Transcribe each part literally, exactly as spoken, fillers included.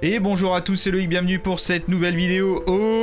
Et bonjour à tous, c'est Loïc, bienvenue pour cette nouvelle vidéo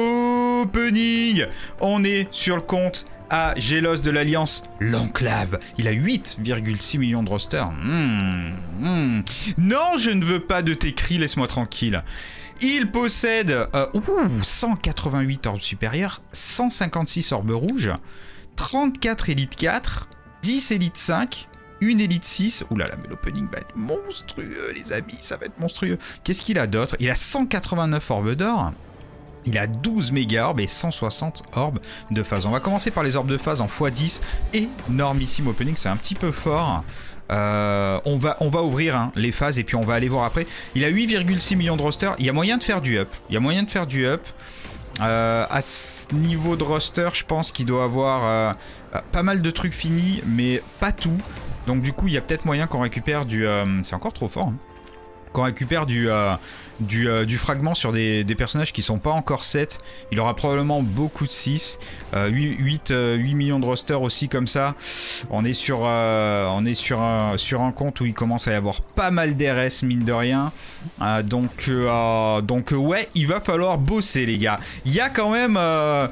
opening. On est sur le compte à Gélos de l'Alliance, l'Enclave. Il a huit virgule six millions de roster. Mmh, mmh. Non, je ne veux pas de tes cris, laisse-moi tranquille. Il possède euh, ouh, cent quatre-vingt-huit orbes supérieurs, cent cinquante-six orbes rouges, trente-quatre élites quatre, dix élites cinq, une élite six. Ouh là là, mais l'opening va être monstrueux, les amis, ça va être monstrueux. Qu'est-ce qu'il a d'autre? Il a cent quatre-vingt-neuf orbes d'or. Il a douze méga orbes et cent soixante orbes de phase. On va commencer par les orbes de phase en fois dix. Énormissime opening, c'est un petit peu fort. Euh, on, va, on va ouvrir hein, les phases et puis on va aller voir après. Il a huit virgule six millions de roster. Il y a moyen de faire du up. Il y a moyen de faire du up. Euh, à ce niveau de roster, je pense qu'il doit avoir euh, pas mal de trucs finis, mais pas tout. Donc du coup, il y a peut-être moyen qu'on récupère du... Euh, c'est encore trop fort. Hein, qu'on récupère du, euh, du, euh, du fragment sur des, des personnages qui sont pas encore sept. Il aura probablement beaucoup de six. Euh, huit, huit, euh, huit millions de roster aussi comme ça. On est sur, euh, on est sur, un, sur un compte où il commence à y avoir pas mal d'R S mine de rien. Euh, donc, euh, donc ouais, il va falloir bosser les gars. Il y a quand même... Euh,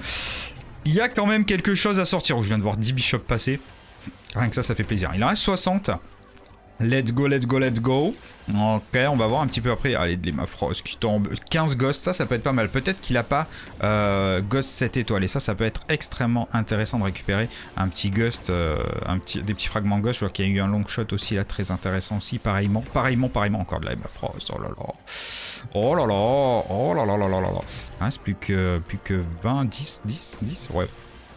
il y a quand même quelque chose à sortir. Oh, je viens de voir dix bishops passer. Rien que ça, ça fait plaisir. Il en reste soixante. Let's go, let's go, let's go. Ok, on va voir un petit peu après. Allez, de l'Emafrost qui tombe. quinze ghosts, ça, ça peut être pas mal. Peut-être qu'il a pas euh, Ghost sept étoiles. Et ça, ça peut être extrêmement intéressant de récupérer un petit Ghost, euh, un petit, des petits fragments Ghost. Je vois qu'il y a eu un long shot aussi là, très intéressant aussi. Pareillement, pareillement, pareillement. Encore de l'Emafrost. Oh là là. Oh là là. Oh là là là là là là. Il reste plus que, plus que vingt, dix, dix, dix. Ouais.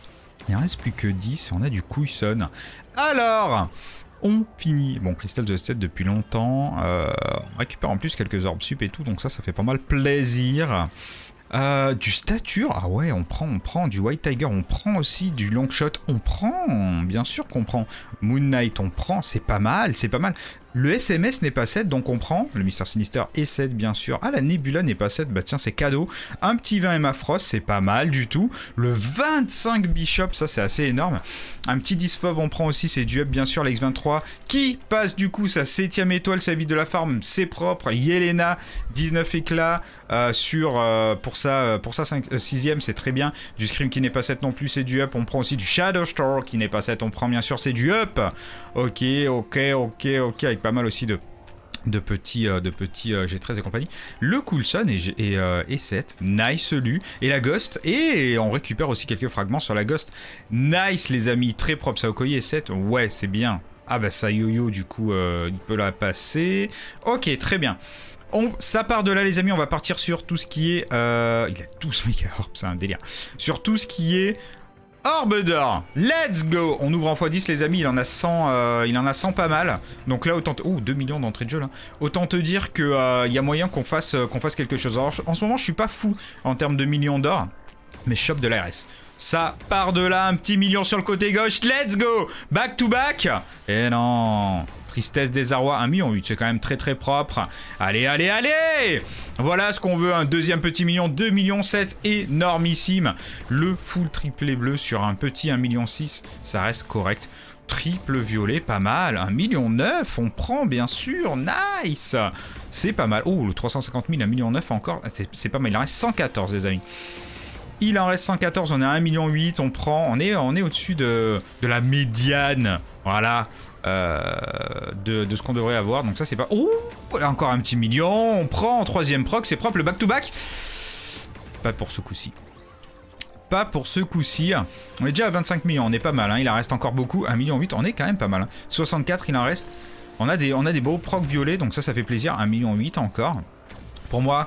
Il reste plus que dix. On a du Couillson. Alors. On finit. Bon, Crystal de sept depuis longtemps. Euh, on récupère en plus quelques orbes sup et tout. Donc ça, ça fait pas mal plaisir. Euh, du stature. Ah ouais, on prend, on prend. Du White Tiger, on prend aussi. Du Longshot, on prend. Bien sûr qu'on prend. Moon Knight, on prend. C'est pas mal, c'est pas mal. Le S M S n'est pas sept, donc on prend. Le Mystère Sinister est sept, bien sûr. Ah, la Nebula n'est pas sept. Bah tiens, c'est cadeau. Un petit vingt Emafrost, c'est pas mal du tout. Le vingt-cinq Bishop, ça c'est assez énorme. Un petit dix Fauve, on prend aussi. C'est du up, bien sûr. L'X vingt-trois qui passe du coup sa septième étoile, sa vie de la farm. C'est propre. Yelena, dix-neuf éclats euh, sur, euh, pour sa, pour sa sixième, c'est très bien. Du Scream qui n'est pas sept non plus, c'est du up. On prend aussi du Shadow Store qui n'est pas sept. On prend bien sûr, c'est du up. Ok, ok, ok, ok. Avec pas mal aussi de, de petits, euh, de petits euh, G treize et compagnie. Le Coulson est, est, euh, est sept. Nice lu. Et la Ghost. Et on récupère aussi quelques fragments sur la Ghost. Nice les amis. Très propre. Saokoye est sept. Ouais, c'est bien. Ah bah ça Yo-Yo du coup euh, il peut la passer. Ok, très bien. On, ça part de là les amis. On va partir sur tout ce qui est... Euh, il a douze méga orbes. C'est un délire. Sur tout ce qui est... Orbe d'or, let's go. On ouvre en fois dix les amis, il en a cent, euh, il en a cent pas mal. Donc là autant... Oh, deux millions d'entrée de jeu là. Autant te dire qu'il euh, y a moyen qu'on fasse, euh, qu'on fasse quelque chose. Alors en ce moment je suis pas fou en termes de millions d'or, mais je chope de l'A R S. Ça part de là, un petit million sur le côté gauche, let's go. Back to back. Et non. Tristesse, désarroi, un million huit, c'est quand même très très propre. Allez, allez, allez. Voilà ce qu'on veut, un deuxième petit million, deux millions sept, énormissime. Le full triplé bleu sur un petit un million six, ça reste correct. Triple violet, pas mal. un million neuf, on prend bien sûr, nice. C'est pas mal. Oh, le trois cent cinquante mille, un million neuf encore, c'est pas mal, il en reste cent quatorze les amis. Il en reste cent quatorze, on est à un million huit, on prend, on est, on est au-dessus de, de la médiane. Voilà. Euh, de, de ce qu'on devrait avoir, donc ça c'est pas... Oh, encore un petit million, on prend en troisième proc, c'est propre, le back-to-back. Pas pour ce coup-ci. Pas pour ce coup-ci. On est déjà à vingt-cinq millions, on est pas mal, hein. Il en reste encore beaucoup, un million huit, on est quand même pas mal. Hein. soixante-quatre, il en reste. On a des, on a des beaux procs violets, donc ça, ça fait plaisir. un million huit encore. Pour moi...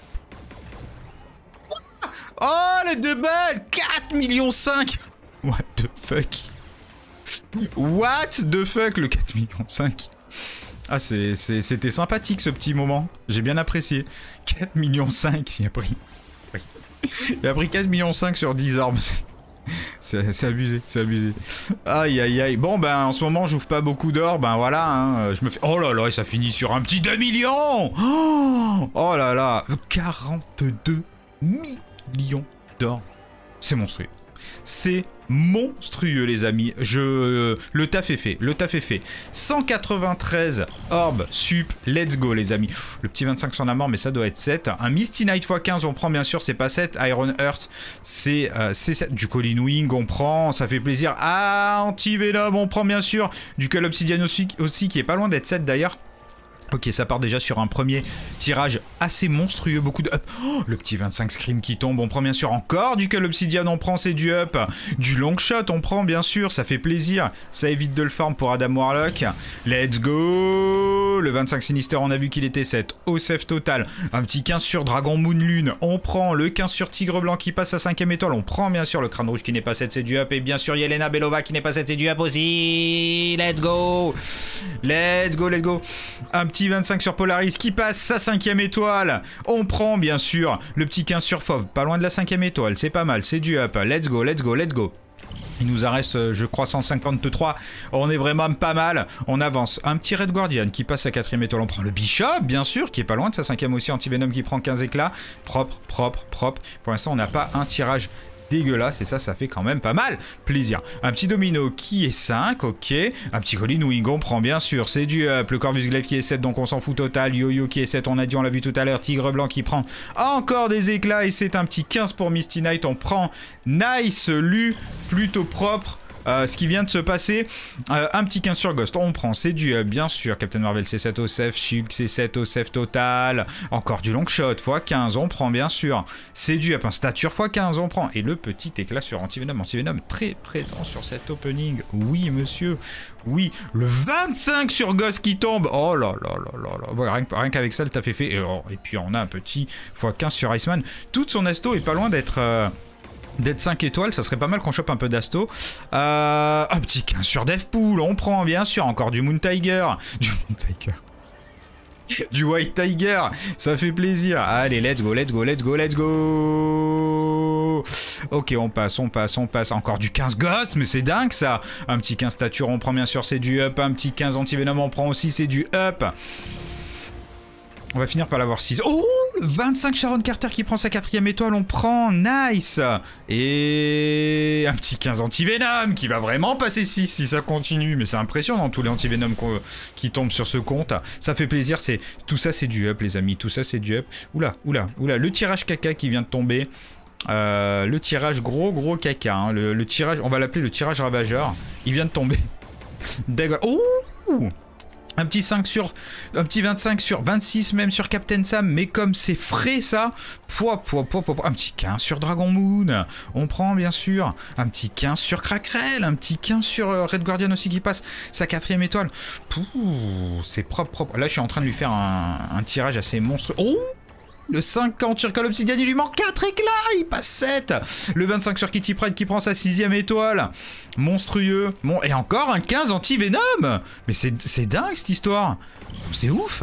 Oh, le double quatre millions cinq. What the fuck. What the fuck, le quatre millions cinq. Ah, c'était sympathique ce petit moment. J'ai bien apprécié. quatre millions cinq, il a pris. Il a pris quatre millions cinq sur dix orbes. C'est abusé, c'est abusé. Aïe, aïe, aïe. Bon, ben, en ce moment, j'ouvre pas beaucoup d'or. Ben, voilà, hein, je me fais... Oh là là, et ça finit sur un petit deux millions. Oh, oh là là. quarante-deux millions d'or. C'est monstrueux. C'est monstrueux les amis, je... le taf est fait, le taf est fait. cent quatre-vingt-treize orbes sup, let's go les amis. Le petit vingt-cinq sur la mort mais ça doit être sept. Un Misty Knight fois quinze on prend bien sûr, c'est pas sept. Iron Heart c'est euh, sept. Du Colin Wing on prend, ça fait plaisir. Ah, Anti-Venom on prend bien sûr. Du Call Obsidian aussi, aussi qui est pas loin d'être sept d'ailleurs. Ok, ça part déjà sur un premier tirage assez monstrueux, beaucoup de up. Oh, le petit vingt-cinq Scream qui tombe, on prend bien sûr encore du Call Obsidian, on prend, c'est du up. Du long shot, on prend bien sûr, ça fait plaisir. Ça évite de le farm pour Adam Warlock. Let's go. Le vingt-cinq Sinister, on a vu qu'il était sept. Au safe total, un petit quinze sur Dragon Moon Lune, on prend. Le quinze sur Tigre Blanc qui passe à cinquième étoile, on prend bien sûr. Le Crâne Rouge qui n'est pas sept, c'est du up. Et bien sûr Yelena Belova qui n'est pas sept, c'est du up aussi. Let's go. Let's go, let's go. Un petit vingt-cinq sur Polaris qui passe sa cinquième étoile. On prend bien sûr le petit quinze sur Fauve, pas loin de la cinquième étoile, c'est pas mal, c'est du up. Let's go, let's go, let's go. Il nous en reste, je crois, cent cinquante-trois. On est vraiment pas mal. On avance. Un petit Red Guardian qui passe sa quatrième étoile. On prend le Bishop, bien sûr, qui est pas loin de sa cinquième aussi. Anti-Venom qui prend quinze éclats. Propre, propre, propre. Pour l'instant, on n'a pas un tirage dégueulasse et ça, ça fait quand même pas mal plaisir. Un petit Domino qui est cinq, ok. Un petit Colin Wing, on prend bien sûr, c'est du up. Le Corvus Glaive qui est sept, donc on s'en fout total. Yo-Yo qui est sept, on a dit, on l'a vu tout à l'heure. Tigre Blanc qui prend encore des éclats et c'est un petit quinze pour Misty Knight. On prend nice, lu, plutôt propre. Euh, ce qui vient de se passer, euh, un petit quinze sur Ghost, on prend, c'est du euh, bien sûr, Captain Marvel c'est sept au safe, Shulk c'est sept au safe total, encore du long shot fois quinze, on prend bien sûr, c'est du up, un stature fois quinze, on prend, et le petit éclat sur Anti-Venom, Anti-Venom très présent sur cet opening, oui monsieur, oui, le vingt-cinq sur Ghost qui tombe, oh là là là là là, ouais, rien, rien qu'avec ça le taf est fait, et, oh, et puis on a un petit fois quinze sur Iceman, toute son asto est pas loin d'être... Euh, D'être cinq étoiles, ça serait pas mal qu'on chope un peu d'asto. Euh, un petit quinze sur Deathpool, on prend bien sûr. Encore du Moon Tiger. Du Moon Tiger. Du White Tiger. Ça fait plaisir. Allez, let's go, let's go, let's go, let's go. Ok, on passe, on passe, on passe. Encore du quinze Ghost, mais c'est dingue ça. Un petit quinze Stature, on prend bien sûr, c'est du up. Un petit quinze Anti-Venom, on prend aussi, c'est du up. On va finir par l'avoir six. Oh, vingt-cinq Sharon Carter qui prend sa quatrième étoile, on prend, nice. Et un petit quinze Anti-Venom qui va vraiment passer six si ça continue. Mais c'est impressionnant tous les Anti-Venom qui tombent sur ce compte. Ça fait plaisir, c'est tout ça c'est du up les amis, tout ça c'est du up. Oula, oula, oula, le tirage caca qui vient de tomber. Euh, le tirage gros gros caca, hein. le, le tirage, on va l'appeler le tirage ravageur. Il vient de tomber. Oh, un petit cinq sur... Un petit vingt-cinq sur... vingt-six même sur Captain Sam. Mais comme c'est frais ça... Pouah, pouah, pouah, pouah, un petit quinze sur Dragon Moon. On prend bien sûr. Un petit quinze sur Craquerel. Un petit quinze sur euh, Red Guardian aussi qui passe sa quatrième étoile. C'est propre, propre. Là je suis en train de lui faire un, un tirage assez monstrueux. Oh, le cinquante sur Call Obsidian, il lui manque quatre éclats, il passe sept. Le vingt-cinq sur Kitty Pryde qui prend sa sixième étoile. Monstrueux. Bon, et encore un quinze Anti-Venom. Mais c'est dingue cette histoire. C'est ouf.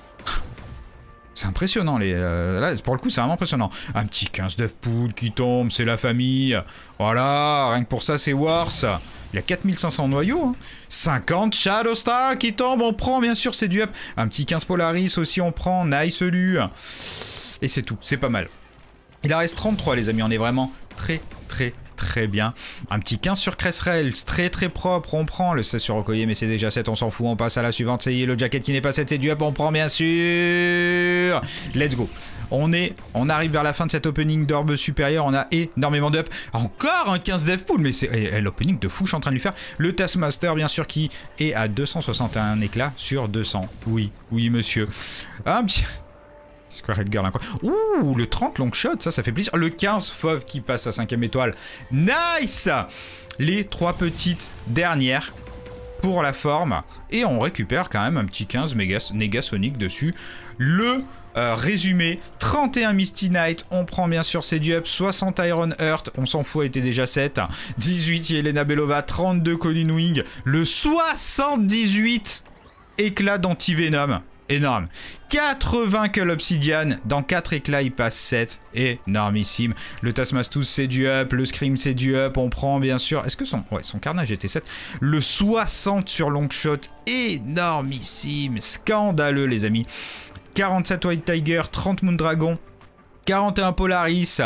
C'est impressionnant. Les, euh, là, pour le coup, c'est vraiment impressionnant. Un petit quinze Deathpool qui tombe, c'est la famille. Voilà, rien que pour ça, c'est worse. Il y a quatre mille cinq cents noyaux. Hein. cinquante Shadowstar qui tombe, on prend, bien sûr, c'est du up. Un petit quinze Polaris aussi, on prend. Nice lu. Et c'est tout, c'est pas mal. Il en reste trente-trois, les amis. On est vraiment très, très, très bien. Un petit quinze sur Cresserel, très, très propre. On prend le seize sur Okoye, mais c'est déjà sept, on s'en fout. On passe à la suivante. C'est le jacket qui n'est pas sept, c'est du up. On prend, bien sûr. Let's go. On est, on arrive vers la fin de cet opening d'orbe supérieur. On a énormément d'up. Encore un quinze Deathpool, mais c'est l'opening de fou. Je suis en train de lui faire le Taskmaster, bien sûr, qui est à deux cent soixante et un éclats sur deux cents. Oui, oui, monsieur. Un petit. Square Edgar, ouh, le trente long shot, ça, ça fait plaisir. Le quinze Fauve qui passe à cinquième étoile. Nice. Les trois petites dernières pour la forme. Et on récupère quand même un petit quinze Negasonic dessus. Le euh, résumé, trente et un Misty Knight, on prend bien sûr c'est du up, soixante Iron Heart, on s'en fout, elle était déjà sept, dix-huit Yelena Belova, trente-deux Colin Wing, le soixante-dix-huit éclat d'Anti-Venom. Énorme. quatre-vingts Call Obsidian. Dans quatre éclats, il passe sept. Énormissime. Le Taskmaster, c'est du up. Le Scream, c'est du up. On prend, bien sûr. Est-ce que son... Ouais, son carnage était sept. Le soixante sur Longshot. Énormissime. Scandaleux, les amis. quarante-sept White Tiger. trente Moon Dragon. quarante et un Polaris.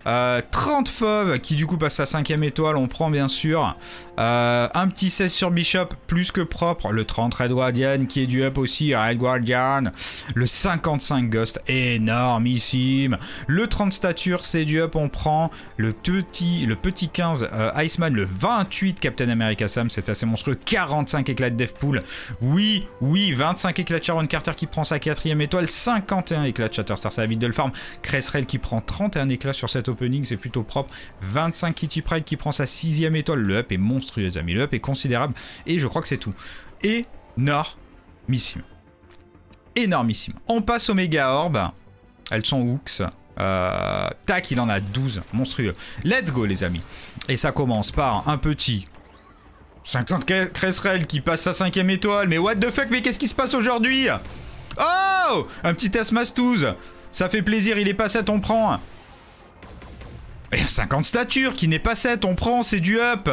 Euh, trente fauves qui du coup passe sa cinquième étoile, on prend bien sûr. Euh, un petit seize sur Bishop, plus que propre. Le trente Red Guardian qui est du up aussi, Red Guardian. Le cinquante-cinq Ghost, énormissime. Le trente Stature, c'est du up, on prend. Le petit, le petit quinze euh, Iceman, le vingt-huit Captain America Sam, c'est assez monstrueux. quarante-cinq éclats de Deathpool. Oui, oui, vingt-cinq éclats de Sharon Carter qui prend sa quatrième étoile. cinquante et un éclats de Shatterstar, ça évite de le farm. Cresserelle qui prend trente et un éclats sur cet opening, c'est plutôt propre. vingt-cinq Kitty Pryde qui prend sa sixième étoile. Le up est monstrueux, les amis. Le up est considérable. Et je crois que c'est tout. Énormissime. Énormissime. On passe au méga orb. Elles sont hooks. Euh, tac, il en a douze. Monstrueux. Let's go, les amis. Et ça commence par un petit cinquante Cresserelle qui passe sa cinquième étoile. Mais what the fuck, mais qu'est-ce qui se passe aujourd'hui? Oh, un petit Taskmastouz. Ça fait plaisir, il est pas sept, on prend. Et cinquante Stature qui n'est pas sept, on prend, c'est du up.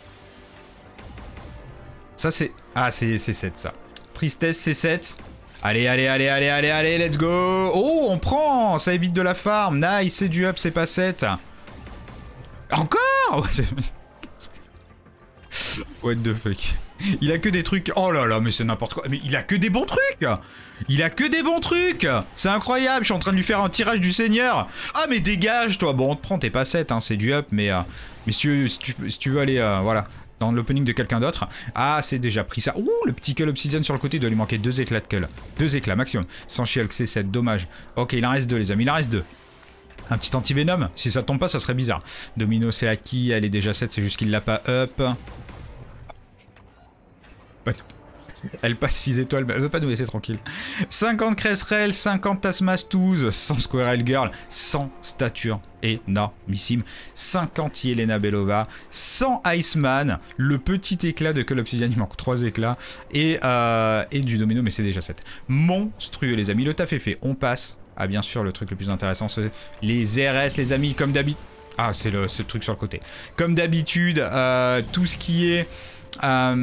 Ça c'est... Ah, c'est sept ça. Tristesse, c'est sept. Allez, allez, allez, allez, allez, allez, let's go. Oh, on prend, ça évite de la farm. Nice, c'est du up, c'est pas sept. Encore. What the fuck. Il a que des trucs... Oh là là, mais c'est n'importe quoi. Mais il a que des bons trucs. Il a que des bons trucs. C'est incroyable, je suis en train de lui faire un tirage du seigneur. Ah mais dégage toi. Bon, on te prend, t'es pas sept, hein, c'est du up. Mais, euh, mais si, tu, si, tu, si tu veux aller, euh, voilà, dans l'opening de quelqu'un d'autre. Ah, c'est déjà pris ça. Ouh, le petit Cull Obsidian sur le côté, il doit lui manquer deux éclats de Cull. Deux éclats maximum. Sans She-Hulk, c'est sept, dommage. Ok, il en reste deux, les amis, il en reste deux. Un petit anti-venom, si ça tombe pas, ça serait bizarre. Domino, c'est acquis, elle est déjà sept, c'est juste qu'il l'a pas up. Elle passe six étoiles, mais elle veut pas nous laisser tranquille. cinquante Cresserelle, cinquante Taskmastouz, cent Squirrel Girl, cent Stature, énormissime. cinquante Yelena Belova, cent Iceman, le petit éclat de Cull Obsidian, il manque trois éclats, et, euh, et du Domino, mais c'est déjà sept. Monstrueux, les amis, le taf est fait. On passe à bien sûr le truc le plus intéressant, c'est les R S, les amis, comme d'habitude. Ah, c'est le, le truc sur le côté. Comme d'habitude, euh, tout ce qui est... Euh,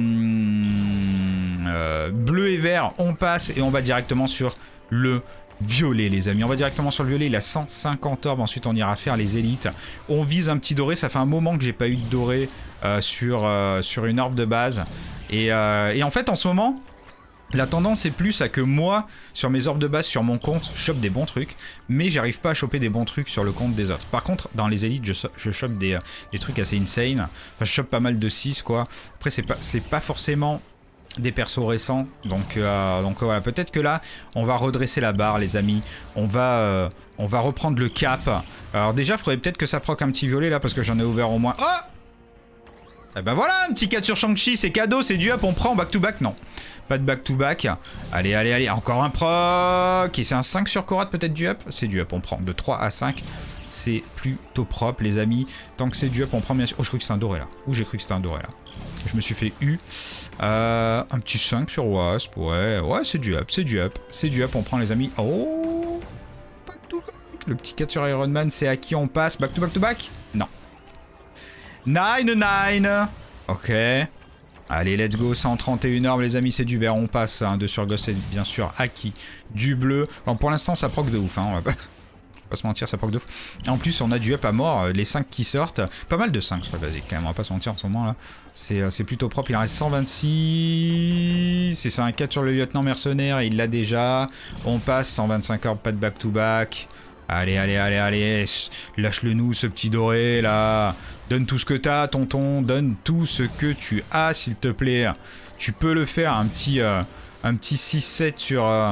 euh, bleu et vert, on passe et on va directement sur le violet, les amis. On va directement sur le violet, il a cent cinquante orbes. Ensuite, on ira faire les élites. On vise un petit doré. Ça fait un moment que j'ai pas eu de doré euh, sur, euh, sur une orbe de base. Et, euh, et en fait, en ce moment, la tendance est plus à que moi, sur mes orbes de base, sur mon compte, je chope des bons trucs, mais j'arrive pas à choper des bons trucs sur le compte des autres. Par contre, dans les élites, je, je chope des, des trucs assez insane. Enfin, je chope pas mal de six, quoi. Après, c'est pas, c'est pas forcément des persos récents. Donc, euh, donc voilà, peut-être que là, on va redresser la barre, les amis. On va, euh, on va reprendre le cap. Alors déjà, il faudrait peut-être que ça proc un petit violet, là, parce que j'en ai ouvert au moins... Oh! Eh ben voilà, un petit quatre sur Shang-Chi, c'est cadeau, c'est du up, on prend back-to-back, non. Pas de back-to-back. Allez, allez, allez, encore un proc. Et c'est un cinq sur Korat, peut-être du up. C'est du up, on prend de trois à cinq. C'est plutôt propre, les amis. Tant que c'est du up, on prend bien sûr... Oh, je crois que c'est un doré, là. Ou j'ai cru que c'était un doré, là. Je me suis fait U. Euh, un petit cinq sur Wasp, ouais. Ouais, c'est du up, c'est du up. C'est du up, on prend, les amis. Oh, back-to-back. Le petit quatre sur Iron Man, c'est à qui on passe? Back-to-back-to-back? Non. nine nine. Ok. Allez, let's go. cent trente et un orbes, les amis, c'est du vert. On passe. Un deux sur Ghost, c'est bien sûr acquis. Du bleu. Bon, pour l'instant, ça proc de ouf. Hein. On va pas... pas se mentir, ça proc de ouf. En plus, on a du up à mort. Les cinq qui sortent. Pas mal de cinq sur la basique, quand même. On va pas se mentir en ce moment là. C'est plutôt propre. Il en reste cent vingt-six. C'est un quatre sur le lieutenant mercenaire. Il l'a déjà. On passe. cent vingt-cinq orbes, pas de back-to-back. Allez, allez, allez, allez. Lâche-le nous, ce petit doré là. Donne tout ce que t'as, tonton. Donne tout ce que tu as, s'il te plaît. Tu peux le faire. Un petit, euh, un petit six sept sur... Euh,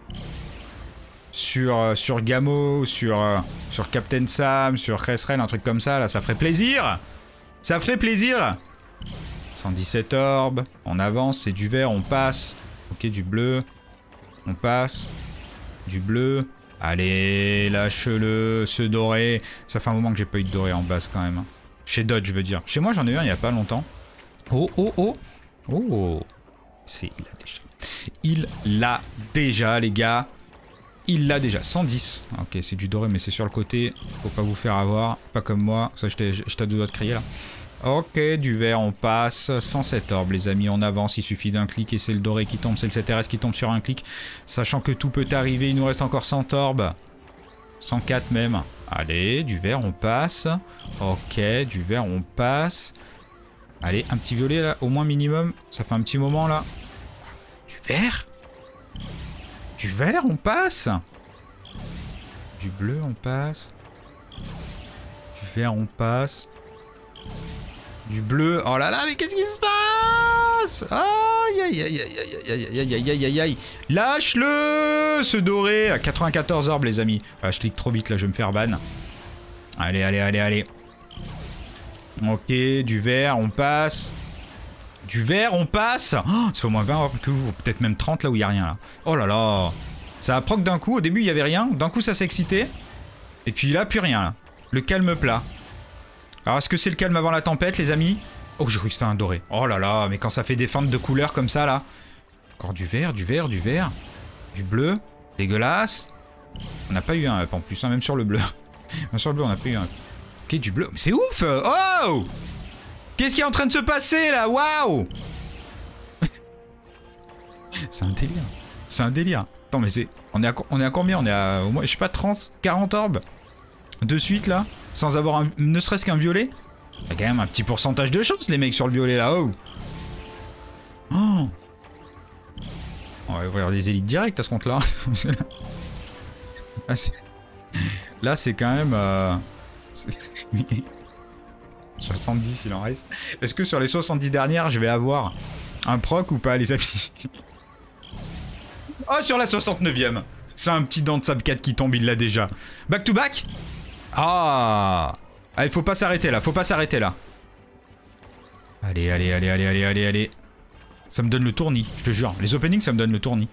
sur, euh, sur Gamo, sur, euh, sur Captain Sam, sur Cresserelle, un truc comme ça. Là, ça ferait plaisir. Ça ferait plaisir. cent dix-sept orbes. On avance, c'est du vert, on passe. Ok, du bleu. On passe. Du bleu. Allez, lâche-le, ce doré. Ça fait un moment que j'ai pas eu de doré en base quand même. Chez Dodge, je veux dire. Chez moi, j'en ai eu un il y a pas longtemps. Oh, oh, oh. Oh. C'est, il l'a déjà. Il l'a déjà, les gars. Il l'a déjà. cent dix. Ok, c'est du doré, mais c'est sur le côté. Faut pas vous faire avoir. Pas comme moi. Ça, je t'ai deux doigts de crier là. Ok, du vert, on passe. cent sept orbes, les amis, on avance. Il suffit d'un clic et c'est le doré qui tombe. C'est le sept R S qui tombe sur un clic. Sachant que tout peut arriver. Il nous reste encore cent orbes. cent quatre même. Allez, du vert, on passe. Ok, du vert, on passe. Allez, un petit violet là, au moins minimum. Ça fait un petit moment là. Du vert. Du vert, on passe. Du bleu, on passe. Du vert, on passe. Du bleu. Oh là là, mais qu'est-ce qui se passe? Aïe, aïe, aïe, aïe, aïe, aïe, aïe, aïe, aïe, aïe, aïe. Lâche-le, ce doré. À quatre-vingt-quatorze orbes, les amis. Ah, je clique trop vite, là, je vais me faire ban. Allez, allez, allez, allez. Ok, du vert, on passe. Du vert, on passe. Oh, c'est au moins vingt orbes que vous. Peut-être même trente, là où il n'y a rien, là. Oh là là. Ça a proc d'un coup. Au début, il n'y avait rien. D'un coup, ça s'est excité. Et puis là, plus rien, là. Le calme plat. Alors, est-ce que c'est le calme avant la tempête, les amis? Oh, j'ai cru que c'était un doré. Oh là là, mais quand ça fait des feintes de couleurs comme ça, là. Encore du vert, du vert, du vert. Du bleu. Dégueulasse. On n'a pas eu un up en plus, hein, même sur le bleu. Même sur le bleu, on n'a pas eu un up. Ok, du bleu. Mais c'est ouf! Oh! Qu'est-ce qui est en train de se passer, là? Waouh! C'est un délire. C'est un délire. Attends, mais c'est... On est à, on est à combien? On est à, au moins, je sais pas, trente, quarante orbes? De suite, là? Sans avoir un, ne serait-ce qu'un violet? Il y a quand même un petit pourcentage de chance, les mecs, sur le violet, là. Oh! Oh! On va ouvrir des élites directes à ce compte-là. Là, c'est quand même... Euh... soixante-dix, il en reste. Est-ce que sur les soixante-dix dernières, je vais avoir un proc ou pas, les amis? Oh, sur la soixante-neuvième. C'est un petit dent de sable quatre qui tombe, il l'a déjà. Back to back? Ah! Ah, il faut pas s'arrêter là, faut pas s'arrêter là. Allez, allez, allez, allez, allez, allez, allez. Ça me donne le tournis, je te jure. Les openings, ça me donne le tournis.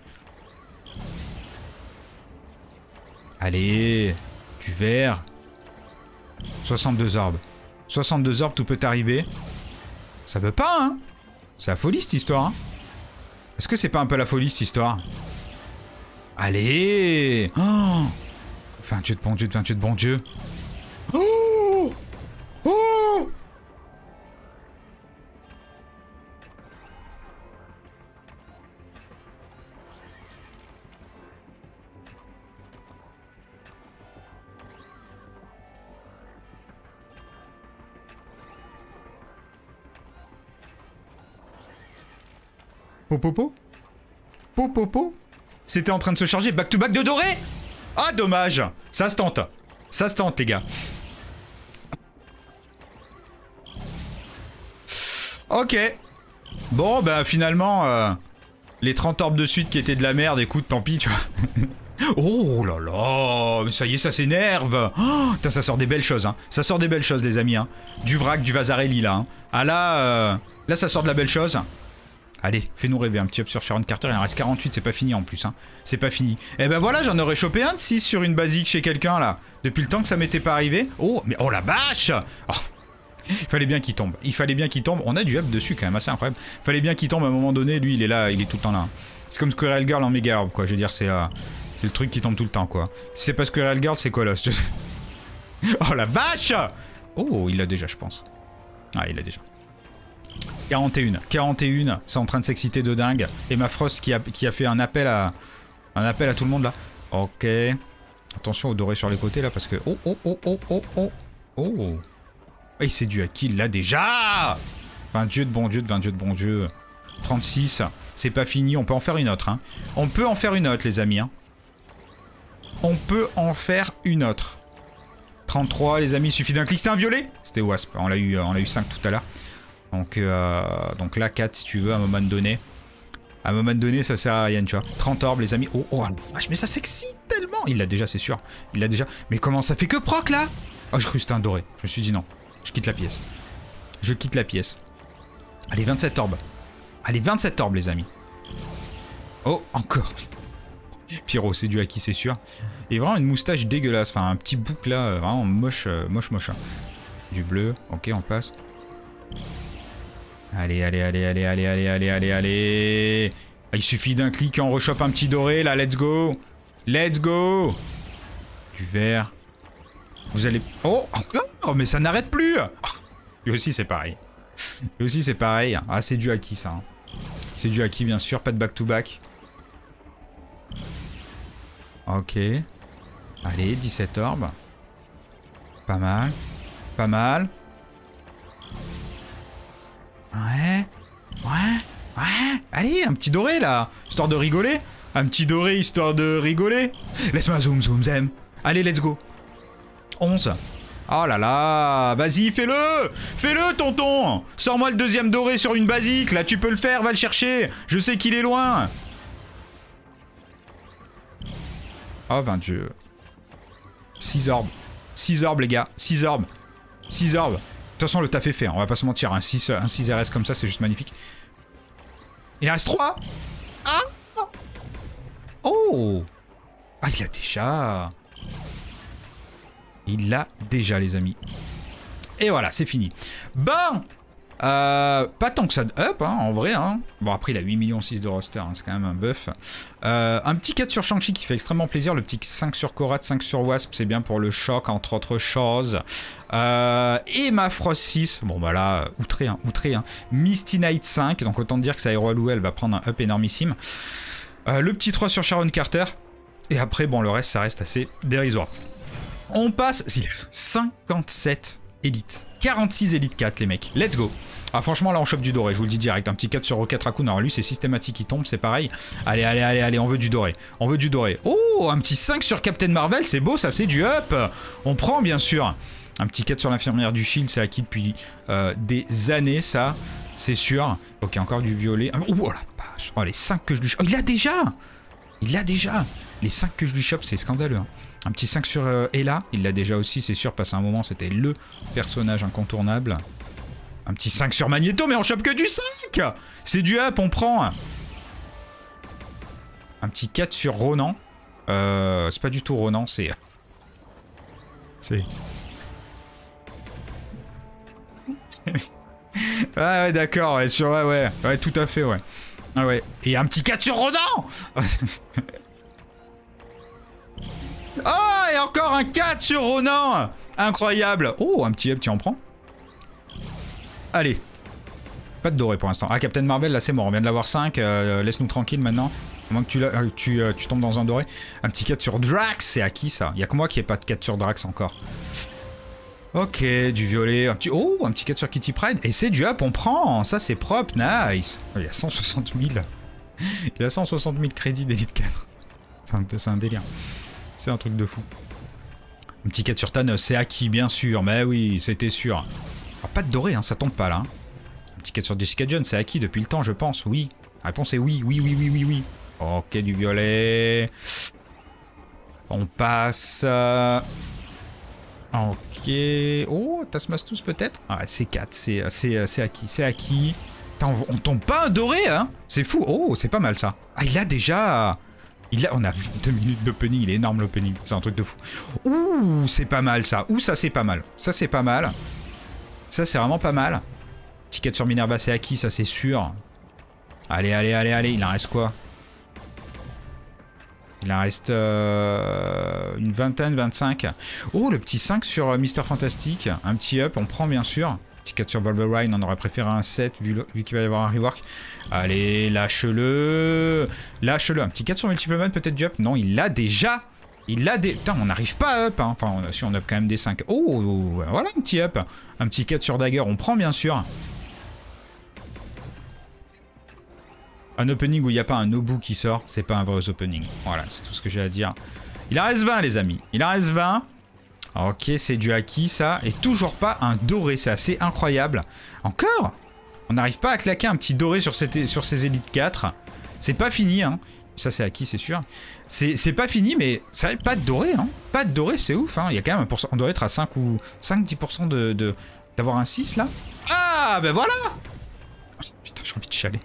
Allez, du vert. soixante-deux orbes. soixante-deux orbes, tout peut arriver. Ça veut pas, hein? C'est la folie, cette histoire, hein? Est-ce que c'est pas un peu la folie, cette histoire? Allez! Oh, vingt-huit de bon Dieu, vingt-huit de bon Dieu. Oh! Oh! Popopo? Popopo? C'était en train de se charger. Back to back de doré? Ah, dommage. Ça se tente. Ça se tente, les gars. Ok. Bon, bah finalement, euh, les trente orbes de suite qui étaient de la merde, écoute, tant pis, tu vois. Oh là là, mais ça y est, ça s'énerve. Oh, ça sort des belles choses, hein. Ça sort des belles choses, les amis, hein. Du vrac, du Vasarelli, là. Hein. Ah là, euh, là, ça sort de la belle chose. Allez, fais-nous rêver un petit up sur Sharon Carter, il en reste quarante-huit, c'est pas fini en plus, hein. C'est pas fini. Et ben voilà, j'en aurais chopé un de six sur une basique chez quelqu'un, là. Depuis le temps que ça m'était pas arrivé. Oh, mais oh la vache! Oh. Il fallait bien qu'il tombe, il fallait bien qu'il tombe. On a du up dessus quand même, assez incroyable. Il fallait bien qu'il tombe à un moment donné, lui il est là, il est tout le temps là. C'est comme Squirrel Girl en méga herbe, quoi. Je veux dire, c'est euh, c'est le truc qui tombe tout le temps, quoi. Si c'est pas Squirrel Girl, c'est quoi là? Oh la vache! Oh, il l'a déjà, je pense. Ah, il l'a déjà. quarante et un, quarante et un, c'est en train de s'exciter de dingue. Et ma Frost qui a, qui a fait un appel à un appel à tout le monde là. Ok. Attention au doré sur les côtés là parce que... Oh, oh, oh, oh, oh, oh. Oh. Et c'est dû à qui là déjà? vingt Dieu de bon Dieu, de vingt Dieu de bon Dieu. trente-six, c'est pas fini, on peut en faire une autre. Hein. On peut en faire une autre les amis. Hein. On peut en faire une autre. trente-trois les amis, il suffit d'un clic. C'était un violet? C'était Wasp, on l'a eu, on l'a eu cinq tout à l'heure. Donc, euh, donc là, quatre si tu veux, à un moment donné. À un moment donné, ça sert à rien, tu vois. trente orbes, les amis. Oh, oh, vache, mais ça s'excite tellement. Il l'a déjà, c'est sûr. Il l'a déjà. Mais comment ça fait que proc, là? Oh, je crois que c'était un doré. Je me suis dit non. Je quitte la pièce. Je quitte la pièce. Allez, vingt-sept orbes. Allez, vingt-sept orbes, les amis. Oh, encore. Pyro, c'est dû à qui, c'est sûr. Et vraiment une moustache dégueulasse. Enfin, un petit bouc, là, vraiment moche, euh, moche, moche. Hein. Du bleu. Ok, on passe. Allez, allez, allez, allez, allez, allez, allez, allez, allez. Il suffit d'un clic et on rechoppe un petit doré, là, let's go. Let's go. Du vert. Vous allez... Oh, encore. Oh, mais ça n'arrête plus. Oh, lui aussi, c'est pareil. Lui aussi, c'est pareil. Ah, c'est dû à qui, ça hein. C'est dû à qui, bien sûr. Pas de back-to-back. Ok. Allez, dix-sept orbes. Pas mal. Pas mal. Ouais. Ouais. Ouais. Allez, un petit doré là. Histoire de rigoler. Un petit doré histoire de rigoler. Laisse-moi zoom, zoom, zem. Allez, let's go. onze. Oh là là. Vas-y, fais-le. Fais-le, tonton. Sors-moi le deuxième doré sur une basique. Là, tu peux le faire. Va le chercher. Je sais qu'il est loin. Oh, ben Dieu. six orbes. six orbes, les gars. six orbes. six orbes. De toute façon, le taf est fait. Hein. On va pas se mentir. Un six, un six R S comme ça, c'est juste magnifique. Il en reste trois. Ah. Oh. Ah, il a déjà... Il l'a déjà, les amis. Et voilà, c'est fini. Bon, euh, pas tant que ça de up, hein, en vrai. Hein. Bon, après, il a huit millions six de roster, hein, c'est quand même un buff. Euh, un petit quatre sur Shang-Chi qui fait extrêmement plaisir. Le petit cinq sur Korat, cinq sur Wasp, c'est bien pour le choc, entre autres choses. Euh, et ma Frost six, bon bah là, outré, hein, outré. Hein. Misty Knight cinq, donc autant dire que sa héros allouée, elle va prendre un up énormissime. Euh, le petit trois sur Sharon Carter. Et après, bon, le reste, ça reste assez dérisoire. On passe... cinquante-sept élites. quarante-six élites quatre, les mecs. Let's go. Ah, franchement, là, on chope du doré. Je vous le dis direct. Un petit quatre sur Rocket Raccoon. Alors, lui, c'est systématique. Il tombe, c'est pareil. Allez, allez, allez, allez. On veut du doré. On veut du doré. Oh, un petit cinq sur Captain Marvel. C'est beau, ça, c'est du up. On prend, bien sûr. Un petit quatre sur l'infirmière du Shield. C'est acquis depuis euh, des années, ça. C'est sûr. Ok, encore du violet. Oh, la vache. Oh, les cinq que je lui chope. Oh, il l'a déjà. Il l'a déjà. Les cinq que je lui chope, c'est scandaleux. Hein. Un petit cinq sur euh, Ella, il l'a déjà aussi, c'est sûr, parce qu'à un moment, c'était le personnage incontournable. Un petit cinq sur Magneto, mais on chope que du cinq. C'est du up, on prend. Un petit quatre sur Ronan. Euh, c'est pas du tout Ronan, c'est... C'est... Ah ouais, d'accord, ouais, sur... ouais, ouais, ouais, tout à fait, ouais. Ah ouais, et un petit quatre sur Ronan. Oh, et encore un quatre sur Ronan. Incroyable. Oh, un petit up, tu en prends. Allez. Pas de doré pour l'instant. Ah, Captain Marvel, là c'est mort. On vient de l'avoir cinq. Euh, Laisse-nous tranquille maintenant. Au moins que tu, euh, tu, euh, tu tombes dans un doré. Un petit quatre sur Drax. C'est à qui ça? Il n'y a que moi qui n'ai pas de quatre sur Drax encore. Ok, du violet. Un petit... Oh, un petit quatre sur Kitty Pryde. Et c'est du up, on prend. Ça, c'est propre. Nice. Oh, il y a cent soixante mille. Il a cent soixante mille crédits d'élite quatre. C'est un, un délire. C'est un truc de fou. Un petit quatre sur Thanos, c'est acquis, bien sûr. Mais oui, c'était sûr. Ah, pas de doré, hein, ça tombe pas là. Hein. Un petit quatre sur Jessica Jones, c'est acquis depuis le temps, je pense. Oui. La réponse est oui, oui, oui, oui, oui, oui. Ok, du violet. On passe. Ok. Oh, Taskmastus peut-être. Ah, c'est quatre, c'est acquis, c'est acquis. Attends, on tombe pas un doré, hein. C'est fou. Oh, c'est pas mal ça. Ah, il a déjà... Il a, on a deux minutes d'opening, il est énorme l'opening, c'est un truc de fou. Ouh, c'est pas mal ça. Ouh, ça c'est pas mal. Ça c'est pas mal. Ça c'est vraiment pas mal. Ticket sur Minerva, c'est acquis, ça c'est sûr. Allez, allez, allez, allez, il en reste quoi? Il en reste euh, une vingtaine, vingt-cinq. Oh, le petit cinq sur euh, Mister Fantastic. Un petit up, on prend bien sûr. Petit quatre sur Wolverine, on aurait préféré un sept vu, vu qu'il va y avoir un rework. Allez, lâche-le. Lâche-le. Un petit quatre sur Multiple Man, peut-être du up. Non, il l'a déjà. Il l'a déjà. Putain, on n'arrive pas à up. Hein. Enfin, on, si on up quand même des cinq. Oh, voilà un petit up. Un petit quatre sur Dagger, on prend bien sûr. Un opening où il n'y a pas un Nobu qui sort, c'est pas un vrai opening. Voilà, c'est tout ce que j'ai à dire. Il en reste vingt, les amis. Il en reste vingt. Ok, c'est du acquis, ça. Et toujours pas un doré, c'est assez incroyable. Encore? On n'arrive pas à claquer un petit doré sur, cette, sur ces élites quatre. C'est pas fini, hein. Ça, c'est acquis, c'est sûr. C'est pas fini, mais ça vrai, pas de doré, hein. Pas de doré, c'est ouf, hein. Il y a quand même un pourcent... On doit être à cinq ou cinq dix pour cent de, de, d'avoir un six, là. Ah, ben voilà. Oh, putain, j'ai envie de chialer.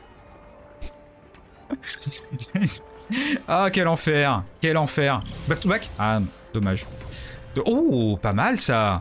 Ah, quel enfer. Quel enfer. Back to back? Ah, dommage. Oh, pas mal ça.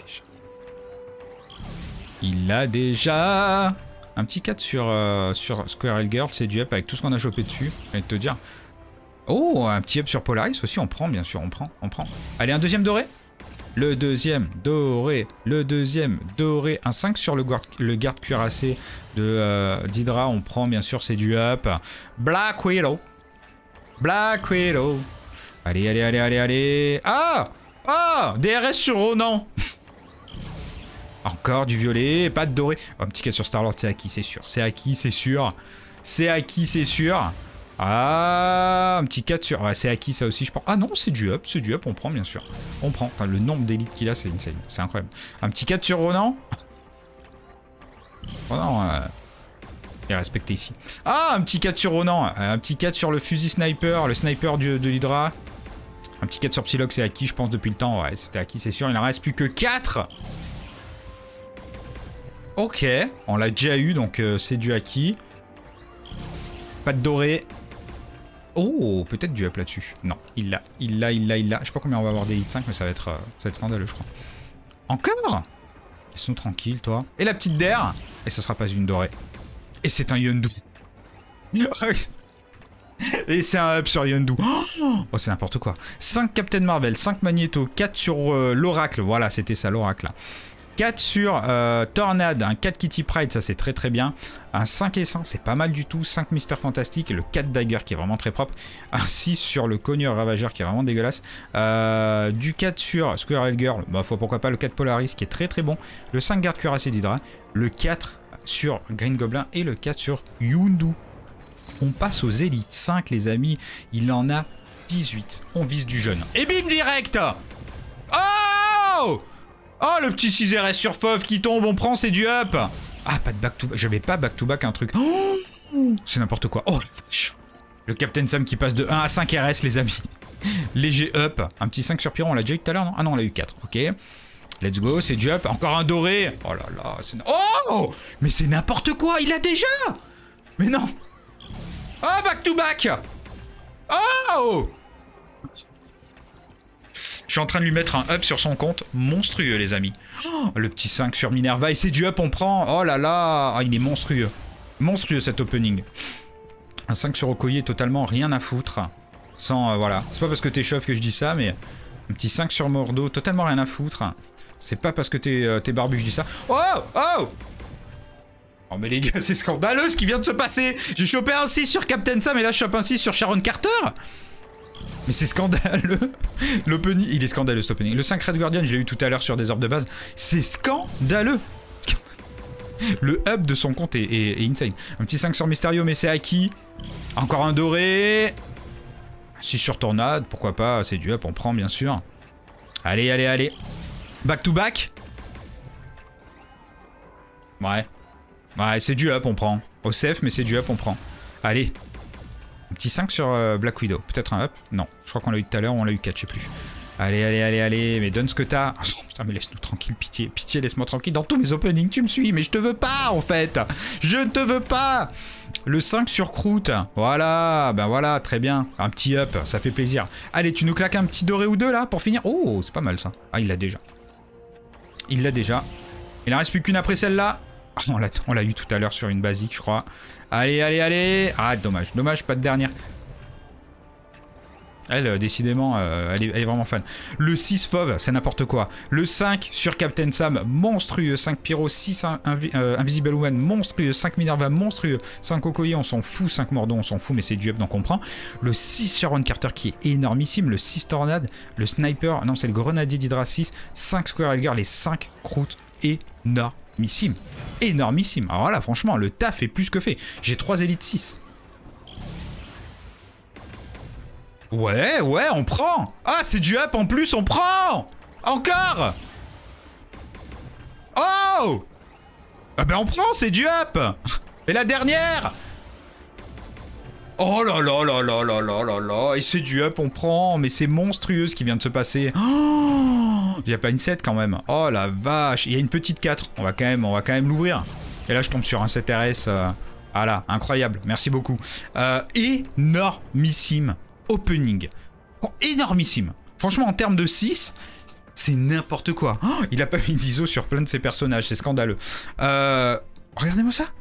Il l'a déjà. Il l'a déjà. Un petit quatre sur, euh, sur Squirrel Girl, c'est du up avec tout ce qu'on a chopé dessus. Je vais te dire. Oh, un petit up sur Polaris aussi, on prend bien sûr, on prend, on prend. Allez, un deuxième doré. Le deuxième doré, le deuxième doré. Un cinq sur le, guard, le garde cuirassé de euh, d'Hydra, on prend bien sûr, c'est du up. Black Widow. Black Widow. Allez, allez, allez, allez, allez. Ah! Oh, D R S sur Ronan. Encore du violet, pas de doré. Oh, un petit cas sur Star-Lord, c'est acquis, c'est sûr. C'est acquis, c'est sûr. C'est acquis, c'est sûr. Ah, un petit quatre sur... Ouais, c'est acquis, ça aussi, je pense. Ah non, c'est du up, c'est du up, on prend, bien sûr. On prend. Enfin, le nombre d'élites qu'il a, c'est insane. C'est incroyable. Un petit quatre sur Ronan. Ronan, euh... il est respecté ici. Ah, un petit quatre sur Ronan. Un petit quatre sur le fusil sniper, le sniper du, de l'Hydra. Un petit quatre sur Psylocke, c'est acquis, je pense, depuis le temps. Ouais, c'était acquis, c'est sûr. Il n'en reste plus que quatre. Ok, on l'a déjà eu, donc euh, c'est du acquis. Pas de doré. Oh, peut-être du up là-dessus. Non, il l'a, il l'a, il l'a, il l'a. Je sais pas combien on va avoir d'élite cinq, mais ça va être, euh, ça va être scandaleux, je crois. Encore? Ils sont tranquilles, toi. Et la petite der. Et ce sera pas une dorée. Et c'est un Yondu. Et c'est un up sur Yondu. Oh, c'est n'importe quoi. cinq Captain Marvel, cinq Magneto, quatre sur euh, l'Oracle. Voilà, c'était ça, l'Oracle. quatre sur euh, Tornade, un quatre Kitty Pryde, ça c'est très très bien. Un cinq et cinq, c'est pas mal du tout. cinq Mister Fantastic et le quatre Dagger qui est vraiment très propre. Un six sur le Cogneur Ravageur qui est vraiment dégueulasse. Euh, du quatre sur Squirrel Girl, bah faut pourquoi pas le quatre Polaris qui est très très bon. Le cinq Garde Cuirassé d'Hydra. Le quatre sur Green Goblin et le quatre sur Yondu. On passe aux élites cinq les amis. Il en a dix-huit. On vise du jeune. Et bim direct. Oh! Oh, le petit six R S sur Fauve qui tombe, on prend, c'est du up. Ah, pas de back-to-back. J'avais pas back-to-back un truc. Oh, c'est n'importe quoi. Oh, la vache. Le Captain Sam qui passe de un à cinq R S, les amis. Léger up. Un petit cinq sur Pyron, on l'a déjà eu tout à l'heure, non? Ah non, on l'a eu quatre. Ok. Let's go, c'est du up. Encore un doré. Oh là là. c'est... Oh! Mais c'est n'importe quoi, il a déjà. Mais non. Oh, back-to-back. Oh! Je suis en train de lui mettre un up sur son compte. Monstrueux, les amis. Oh, le petit cinq sur Minerva. Et c'est du up, on prend. Oh là là. Oh, il est monstrueux. Monstrueux, cet opening. Un cinq sur Okoye, totalement rien à foutre. Sans, euh, voilà. C'est pas parce que t'es chauve que je dis ça, mais... Un petit cinq sur Mordo, totalement rien à foutre. C'est pas parce que t'es euh, barbu que je dis ça. Oh! Oh! Oh mais les gars, c'est scandaleux ce qui vient de se passer. J'ai chopé un six sur Captain Sam et là je chope un six sur Sharon Carter. Mais c'est scandaleux. L'opening, il est scandaleux cet opening. Le cinq Red Guardian, je l'ai eu tout à l'heure sur des orbes de base. C'est scandaleux. Le up de son compte est, est, est insane. Un petit cinq sur Mysterio, mais c'est acquis. Encore un doré. six sur Tornade, pourquoi pas. C'est du up, on prend bien sûr. Allez, allez, allez. Back to back. Ouais. Ouais, c'est du up, on prend. Au safe, mais c'est du up, on prend. Allez. Un petit cinq sur euh, Black Widow. Peut-être un up? Non. Je crois qu'on l'a eu tout à l'heure ou on l'a eu quatre, je sais plus. Allez, allez, allez, allez. Mais donne ce que t'as. Oh, putain, mais laisse-nous tranquille, pitié. Pitié, laisse-moi tranquille. Dans tous mes openings, tu me suis. Mais je te veux pas, en fait. Je ne te veux pas. Le cinq sur Croûte. Voilà. Ben voilà, très bien. Un petit up, ça fait plaisir. Allez, tu nous claques un petit doré ou deux, là, pour finir. Oh, c'est pas mal, ça. Ah, il l'a déjà. Il l'a déjà. Il en reste plus qu'une après celle-là. Oh, on l'a eu tout à l'heure sur une basique, je crois. Allez, allez, allez. Ah, dommage. Dommage, pas de dernière. Elle, euh, décidément, euh, elle, est, elle est vraiment fan. Le six Fauve, c'est n'importe quoi. Le cinq sur Captain Sam, monstrueux. cinq Pyro, six invi euh, Invisible Woman, monstrueux. cinq Minerva, monstrueux. cinq Okoye, on s'en fout. cinq Mordon, on s'en fout, mais c'est du up, donc on prend. Le six Sharon Carter qui est énormissime. Le six Tornade. Le Sniper, non, c'est le Grenadier d'Hydra six. cinq Squirrel Girl, les cinq Croûtes énormissime. Énormissime. Alors là, franchement, le taf est plus que fait. J'ai trois élites six. Ouais, ouais, on prend. Ah, c'est du up en plus, on prend. Encore. Oh. Ah ben on prend, c'est du up. Et la dernière. Oh là là là là là là là là. Et c'est du up, on prend. Mais c'est monstrueux ce qui vient de se passer. Oh, il n'y a pas une sept quand même. Oh la vache. Il y a une petite quatre. On va quand même, on va quand même l'ouvrir. Et là, je tombe sur un sept R S. Euh, voilà, incroyable. Merci beaucoup. Euh, énormissime opening. Oh, énormissime. Franchement, en termes de six, c'est n'importe quoi. Oh, il a pas mis d'I S O sur plein de ses personnages. C'est scandaleux. Euh, Regardez-moi ça.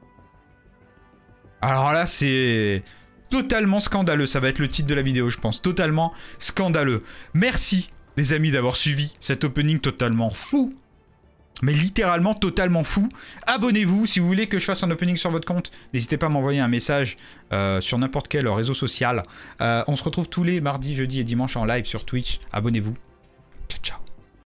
Alors là, c'est totalement scandaleux. Ça va être le titre de la vidéo, je pense. Totalement scandaleux. Merci, les amis, d'avoir suivi cet opening totalement fou. Mais littéralement totalement fou. Abonnez-vous si vous voulez que je fasse un opening sur votre compte. N'hésitez pas à m'envoyer un message euh, sur n'importe quel réseau social. Euh, on se retrouve tous les mardis, jeudis et dimanches en live sur Twitch. Abonnez-vous. ciao ciao.